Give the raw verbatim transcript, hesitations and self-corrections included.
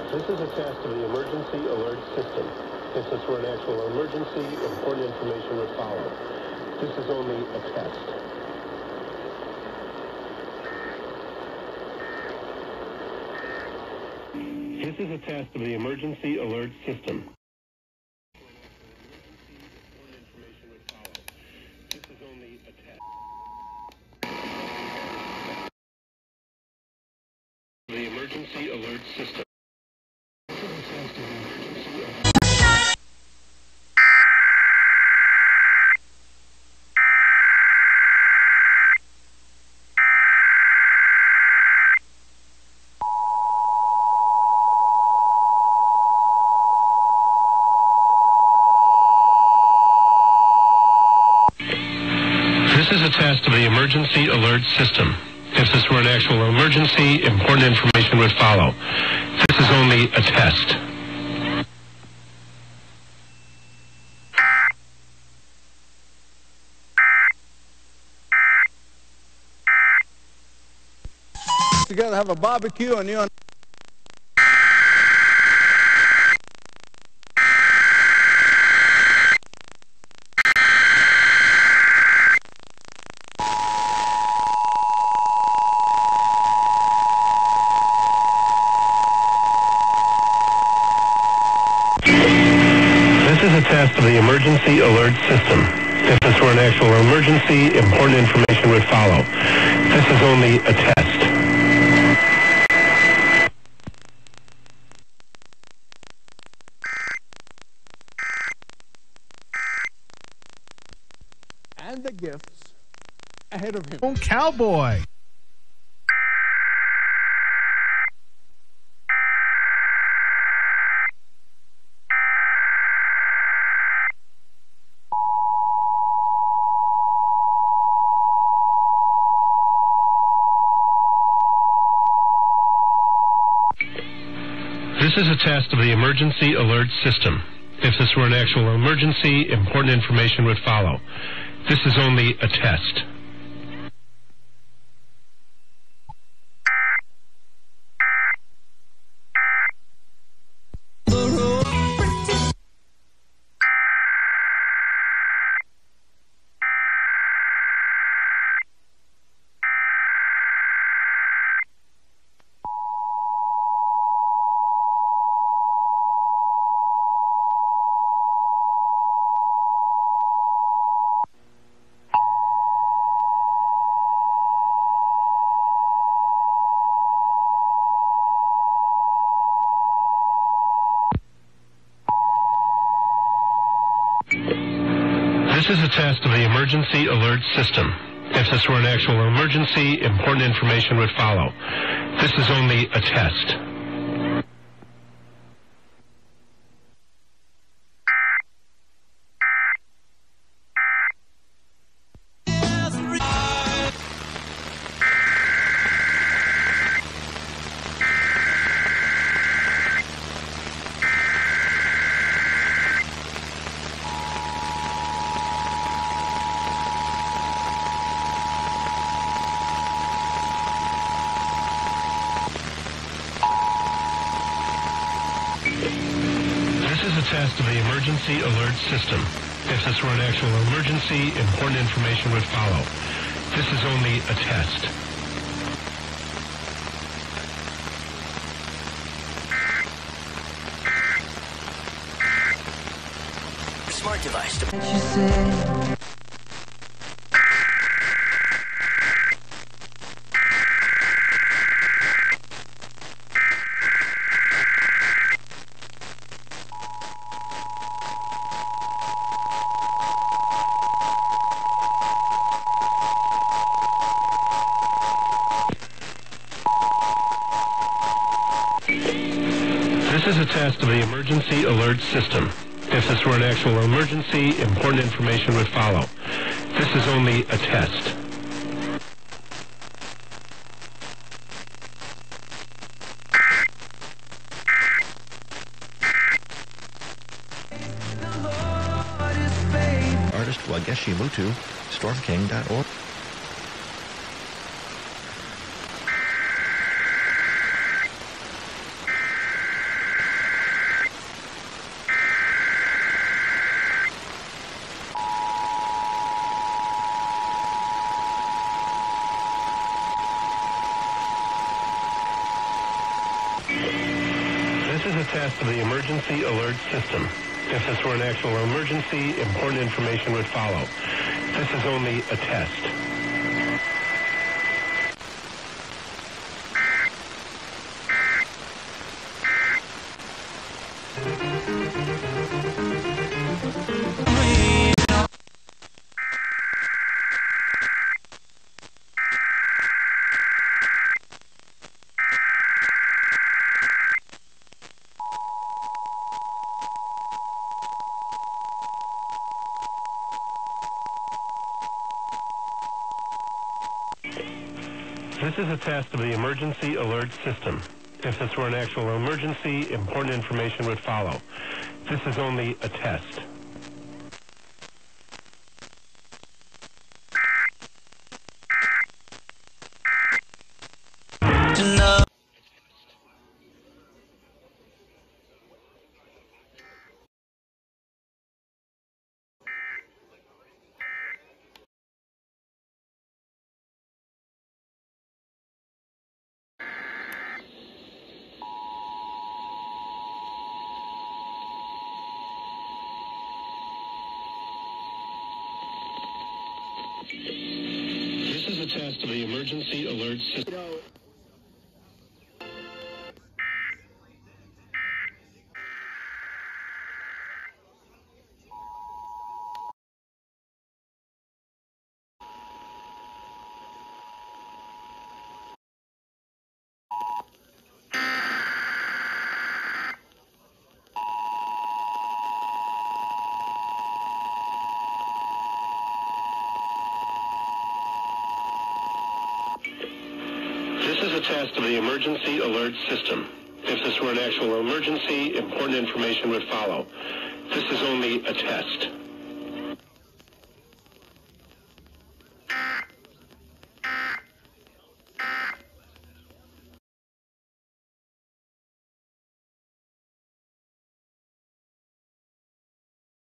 This is a test of the emergency alert system. If this were an actual emergency, important information would follow. This is only a test. This is a test of the emergency alert system. This is only a test. The emergency alert system. This is a test of the emergency alert. This is a test of the emergency alert system. If this were an actual emergency, important information would follow. This is only a test. Together have a barbecue and you're This is a test of the emergency alert system. If this were an actual emergency, important information would follow. This is only a test. and the gifts ahead of him. Oh, cowboy. This is a test of the emergency alert system. If this were an actual emergency, important information would follow. This is only a test. This is a test of the emergency alert system. If this were an actual emergency, important information would follow. This is only a test. This is a test of the emergency alert system. If this were an actual emergency, important information would follow. This is only a test. Smart device. This is a test of the emergency alert system. If this were an actual emergency, important information would follow. This is only a test. Artist Wageshi Mutu, storm king dot org. This is a test of the emergency alert system. If this were an actual emergency, important information would follow. This is only a test. This is a test of the emergency alert system. If this were an actual emergency, important information would follow. This is only a test. This is a test of the emergency alert system. This is a test of the emergency alert system. If this were an actual emergency, important information would follow. This is only a test.